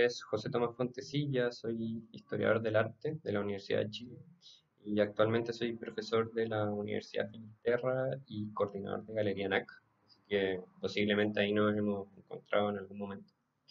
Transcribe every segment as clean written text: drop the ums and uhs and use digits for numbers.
es José Tomás Fontecilla, soy historiador del arte de la Universidad de Chile y actualmente soy profesor de la Universidad Finisterra y coordinador de Galería NAC, así que posiblemente ahí nos hemos encontrado en algún momento.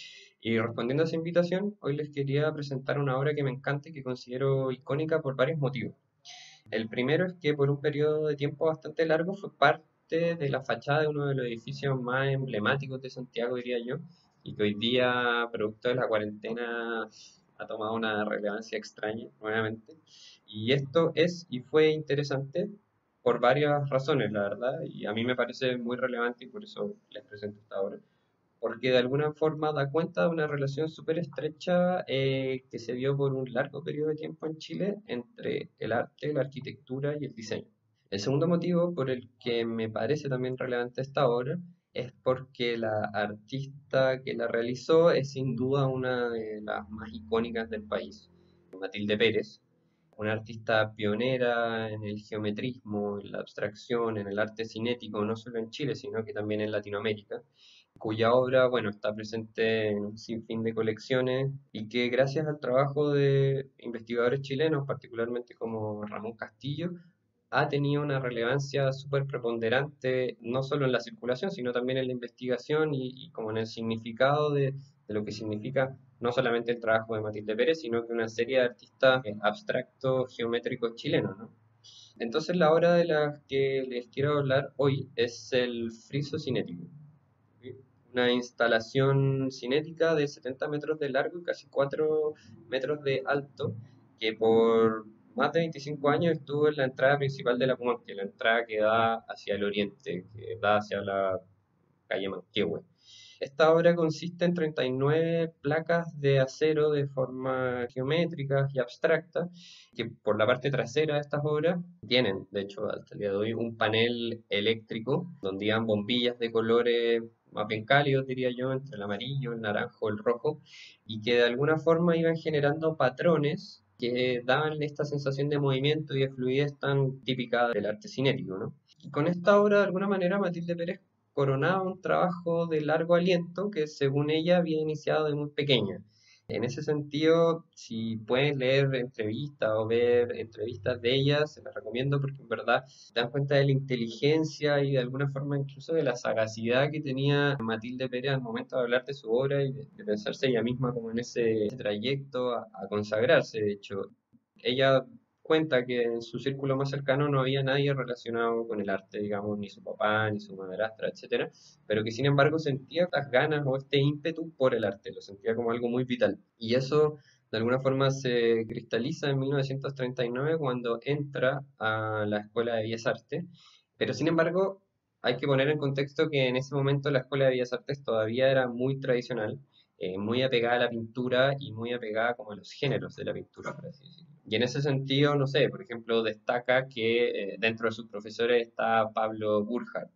Y respondiendo a esa invitación, hoy les quería presentar una obra que me encanta y que considero icónica por varios motivos. El primero es que por un periodo de tiempo bastante largo fue parte de la fachada de uno de los edificios más emblemáticos de Santiago, diría yo, y que hoy día, producto de la cuarentena, ha tomado una relevancia extraña nuevamente. Y esto es y fue interesante por varias razones, la verdad, y a mí me parece muy relevante y por eso les presento esta obra porque de alguna forma da cuenta de una relación súper estrecha que se dio por un largo periodo de tiempo en Chile entre el arte, la arquitectura y el diseño. El segundo motivo por el que me parece también relevante esta obra es porque la artista que la realizó es sin duda una de las más icónicas del país, Matilde Pérez, una artista pionera en el geometrismo, en la abstracción, en el arte cinético, no solo en Chile, sino que también en Latinoamérica, cuya obra, bueno, está presente en un sinfín de colecciones y que gracias al trabajo de investigadores chilenos, particularmente como Ramón Castillo, ha tenido una relevancia súper preponderante, no solo en la circulación, sino también en la investigación y como en el significado de lo que significa no solamente el trabajo de Matilde Pérez, sino que una serie de artistas abstractos geométricos chilenos, ¿no? Entonces la obra de la que les quiero hablar hoy es el friso cinético, ¿sí? Una instalación cinética de 70 metros de largo y casi 4 metros de alto, que por más de 25 años estuvo en la entrada principal de la comuna, que es la entrada que da hacia el oriente, que da hacia la calle Manquehue. Esta obra consiste en 39 placas de acero de forma geométrica y abstracta, que por la parte trasera de estas obras tienen, de hecho, hasta el día de hoy, un panel eléctrico donde iban bombillas de colores más bien cálidos, diría yo, entre el amarillo, el naranjo, el rojo, y que de alguna forma iban generando patrones que daban esta sensación de movimiento y de fluidez tan típica del arte cinético, ¿no? Y con esta obra, de alguna manera, Matilde Pérez coronaba un trabajo de largo aliento que, según ella, había iniciado de muy pequeña. En ese sentido, si pueden leer entrevistas o ver entrevistas de ella, se las recomiendo porque en verdad te dan cuenta de la inteligencia y de alguna forma incluso de la sagacidad que tenía Matilde Pérez al momento de hablar de su obra y de pensarse ella misma como en ese trayecto a consagrarse. De hecho, ella cuenta que en su círculo más cercano no había nadie relacionado con el arte, digamos, ni su papá, ni su madrastra, etcétera, pero que sin embargo sentía estas ganas o este ímpetu por el arte, lo sentía como algo muy vital. Y eso de alguna forma se cristaliza en 1939 cuando entra a la Escuela de Bellas Artes, pero sin embargo hay que poner en contexto que en ese momento la Escuela de Bellas Artes todavía era muy tradicional, muy apegada a la pintura y muy apegada como a los géneros de la pintura, por así decirlo. Y en ese sentido, no sé, por ejemplo, destaca que dentro de sus profesores está Pablo Burjard,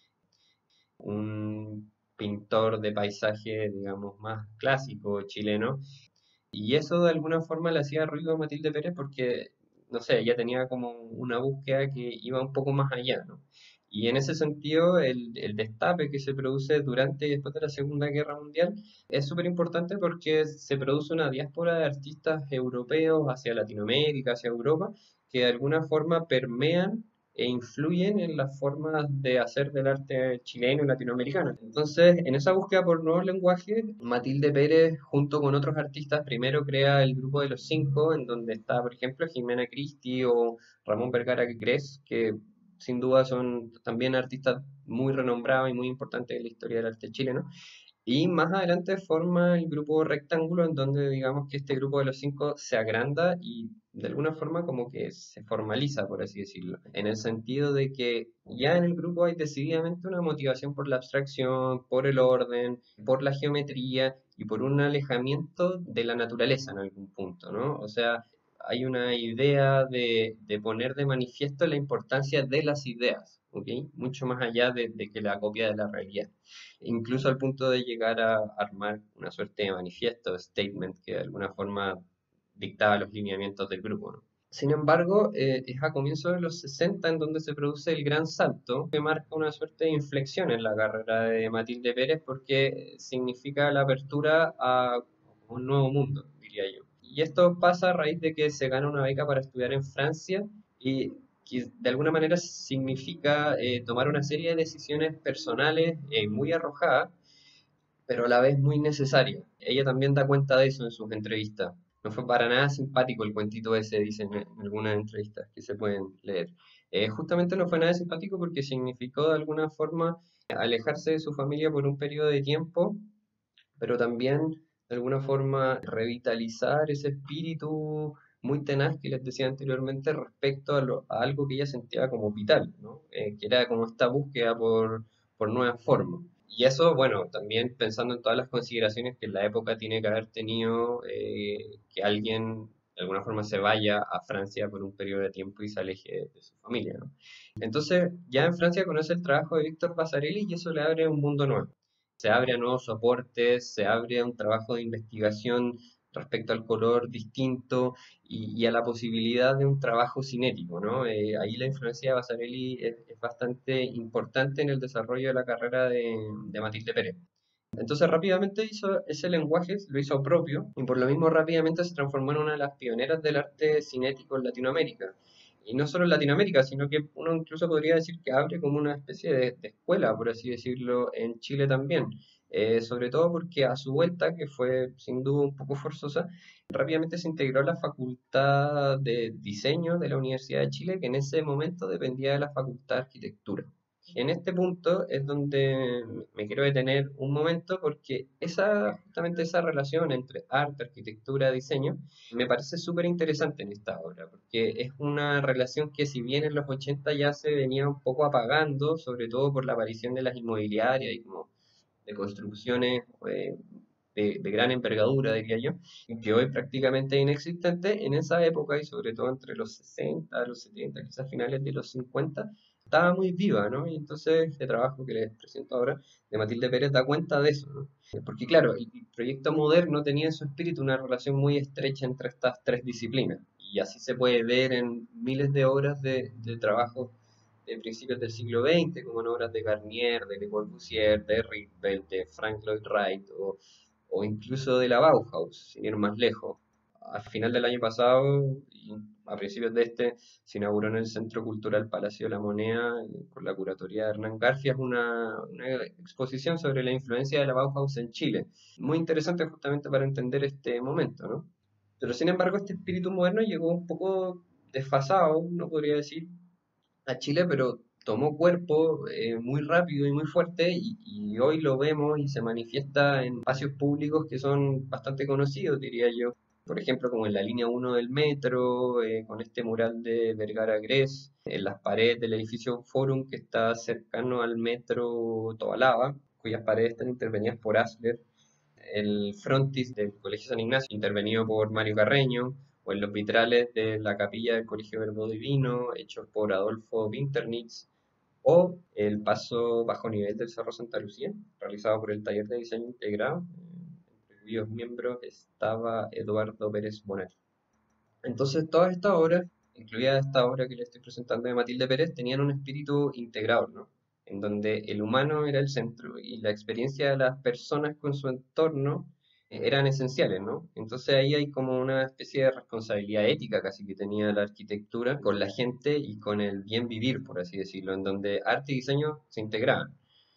un pintor de paisaje, digamos, más clásico chileno, y eso de alguna forma le hacía ruido a Matilde Pérez porque, no sé, ella tenía como una búsqueda que iba un poco más allá, ¿no? Y en ese sentido, el destape que se produce durante y después de la Segunda Guerra Mundial es súper importante porque se produce una diáspora de artistas europeos hacia Latinoamérica, hacia Europa, que de alguna forma permean e influyen en las formas de hacer del arte chileno y latinoamericano. Entonces, en esa búsqueda por nuevos lenguajes, Matilde Pérez, junto con otros artistas, primero crea el grupo de los cinco, en donde está, por ejemplo, Jimena Cristi o Ramón Vergara Gres, que sin duda son también artistas muy renombrados y muy importantes en la historia del arte chileno. Y más adelante forma el grupo Rectángulo, en donde digamos que este grupo de los cinco se agranda y de alguna forma como que se formaliza, por así decirlo, en el sentido de que ya en el grupo hay decididamente una motivación por la abstracción, por el orden, por la geometría y por un alejamiento de la naturaleza en algún punto, ¿no? O sea, hay una idea de poner de manifiesto la importancia de las ideas, ¿ok? Mucho más allá de que la copia de la realidad, incluso al punto de llegar a armar una suerte de manifiesto, statement, que de alguna forma dictaba los lineamientos del grupo, ¿no? Sin embargo, es a comienzos de los 60 en donde se produce el gran salto que marca una suerte de inflexión en la carrera de Matilde Pérez porque significa la apertura a un nuevo mundo, diría yo. Y esto pasa a raíz de que se gana una beca para estudiar en Francia y que de alguna manera significa tomar una serie de decisiones personales muy arrojadas, pero a la vez muy necesarias. Ella también da cuenta de eso en sus entrevistas. No fue para nada simpático el cuentito ese, dicen en algunas entrevistas que se pueden leer. Justamente no fue nada simpático porque significó de alguna forma alejarse de su familia por un periodo de tiempo, pero también de alguna forma revitalizar ese espíritu muy tenaz que les decía anteriormente respecto a algo que ella sentía como vital, ¿no? Que era como esta búsqueda por nuevas formas. Y eso, bueno, también pensando en todas las consideraciones que en la época tiene que haber tenido que alguien de alguna forma se vaya a Francia por un periodo de tiempo y se aleje de su familia, ¿no? Entonces, ya en Francia conoce el trabajo de Víctor Vasarely y eso le abre un mundo nuevo. Se abre a nuevos soportes, se abre a un trabajo de investigación respecto al color distinto y a la posibilidad de un trabajo cinético, ¿no? Ahí la influencia de Vasarely es bastante importante en el desarrollo de la carrera de Matilde Pérez. Entonces rápidamente hizo ese lenguaje, lo hizo propio y por lo mismo rápidamente se transformó en una de las pioneras del arte cinético en Latinoamérica. Y no solo en Latinoamérica, sino que uno incluso podría decir que abre como una especie de escuela, por así decirlo, en Chile también. Sobre todo porque a su vuelta, que fue sin duda un poco forzosa, rápidamente se integró a la Facultad de Diseño de la Universidad de Chile, que en ese momento dependía de la Facultad de Arquitectura. En este punto es donde me quiero detener un momento porque justamente esa relación entre arte, arquitectura, diseño, me parece súper interesante en esta obra, porque es una relación que si bien en los 80 ya se venía un poco apagando, sobre todo por la aparición de las inmobiliarias y como de construcciones de gran envergadura, diría yo, y que hoy prácticamente es inexistente, en esa época y sobre todo entre los 60, los 70, quizás finales de los 50, estaba muy viva, ¿no? Y entonces este trabajo que les presento ahora de Matilde Pérez da cuenta de eso, ¿no? Porque claro, el proyecto moderno tenía en su espíritu una relación muy estrecha entre estas tres disciplinas, y así se puede ver en miles de obras de trabajo de principios del siglo XX, como en obras de Garnier, de Le Corbusier, de Ripple, de Frank Lloyd Wright o incluso de la Bauhaus, sin ir más lejos. Al final del año pasado y a principios de este se inauguró en el Centro Cultural Palacio de la Moneda con la curatoría de Hernán Garfias una exposición sobre la influencia de la Bauhaus en Chile. Muy interesante justamente para entender este momento, ¿no? Pero sin embargo este espíritu moderno llegó un poco desfasado, no podría decir, a Chile, pero tomó cuerpo muy rápido y muy fuerte y hoy lo vemos y se manifiesta en espacios públicos que son bastante conocidos, diría yo. Por ejemplo, como en la línea 1 del metro, con este mural de Vergara Gres, en las paredes del edificio Forum que está cercano al metro Tobalaba, cuyas paredes están intervenidas por Asler, el frontis del Colegio San Ignacio, intervenido por Mario Carreño, o en los vitrales de la capilla del Colegio Verbo Divino, hechos por Adolfo Winternitz, o el paso bajo nivel del Cerro Santa Lucía, realizado por el Taller de Diseño Integrado, entre cuyos miembros estaba Eduardo Pérez Bonet. Entonces, todas estas obras, incluida esta obra que le estoy presentando de Matilde Pérez, tenían un espíritu integrador, ¿no? En donde el humano era el centro y la experiencia de las personas con su entorno eran esenciales, ¿no? Entonces ahí hay como una especie de responsabilidad ética casi que tenía la arquitectura con la gente y con el bien vivir, por así decirlo, en donde arte y diseño se integraban.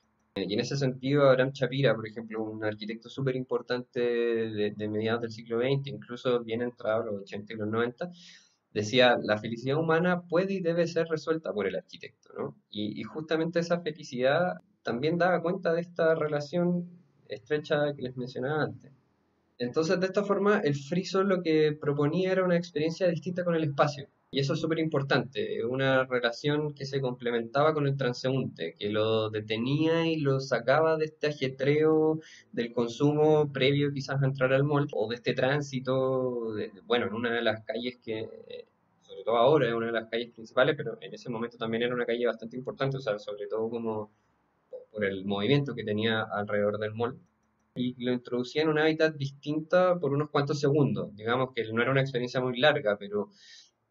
Y en ese sentido, Abraham Chapira, por ejemplo, un arquitecto súper importante de mediados del siglo XX, incluso bien entrado a los 80 y los 90, decía, la felicidad humana puede y debe ser resuelta por el arquitecto, ¿no? Y justamente esa felicidad también daba cuenta de esta relación estrecha que les mencionaba antes. Entonces, de esta forma, el friso lo que proponía era una experiencia distinta con el espacio. Y eso es súper importante, una relación que se complementaba con el transeúnte, que lo detenía y lo sacaba de este ajetreo del consumo previo quizás a entrar al mall, o de este tránsito, bueno, en una de las calles que, sobre todo ahora es una de las calles principales, pero en ese momento también era una calle bastante importante, o sea, sobre todo como por el movimiento que tenía alrededor del mall y lo introducía en un hábitat distinta por unos cuantos segundos. Digamos que no era una experiencia muy larga, pero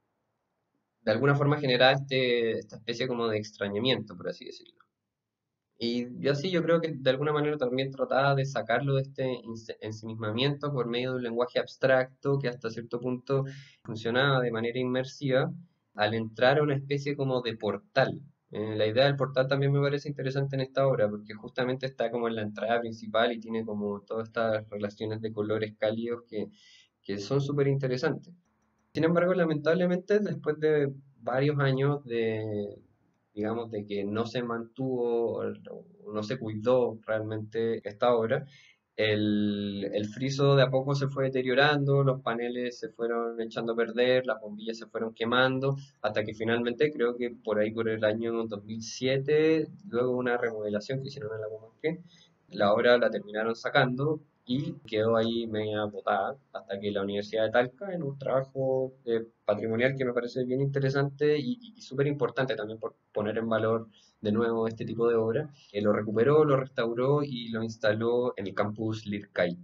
de alguna forma generaba esta especie como de extrañamiento, por así decirlo. Y así yo creo que de alguna manera también trataba de sacarlo de este ensimismamiento por medio de un lenguaje abstracto que hasta cierto punto funcionaba de manera inmersiva al entrar a una especie como de portal. La idea del portal también me parece interesante en esta obra porque justamente está como en la entrada principal y tiene como todas estas relaciones de colores cálidos que son súper interesantes. Sin embargo, lamentablemente, después de varios años digamos, de que no se mantuvo o no se cuidó realmente esta obra, el friso de a poco se fue deteriorando, los paneles se fueron echando a perder, las bombillas se fueron quemando, hasta que finalmente, creo que por ahí por el año 2007, luego de una remodelación que hicieron en la Comanque, la obra la terminaron sacando y quedó ahí media botada hasta que la Universidad de Talca, en un trabajo patrimonial que me parece bien interesante y súper importante también por poner en valor de nuevo este tipo de obra, lo recuperó, lo restauró y lo instaló en el campus Lircay.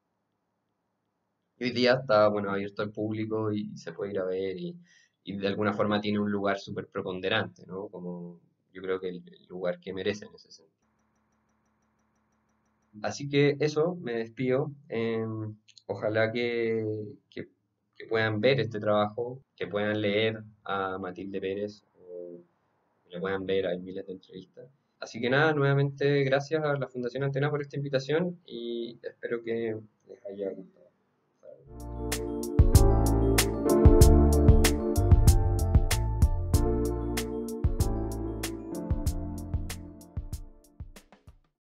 Y hoy día está, bueno, abierto al público y se puede ir a ver y de alguna forma tiene un lugar súper preponderante, ¿no? Como yo creo que el lugar que merece en ese sentido. Así que eso, me despido. Ojalá que puedan ver este trabajo, que puedan leer a Matilde Pérez o que le puedan ver, hay miles de entrevistas. Así que nada, nuevamente gracias a la Fundación Antena por esta invitación y espero que les haya gustado.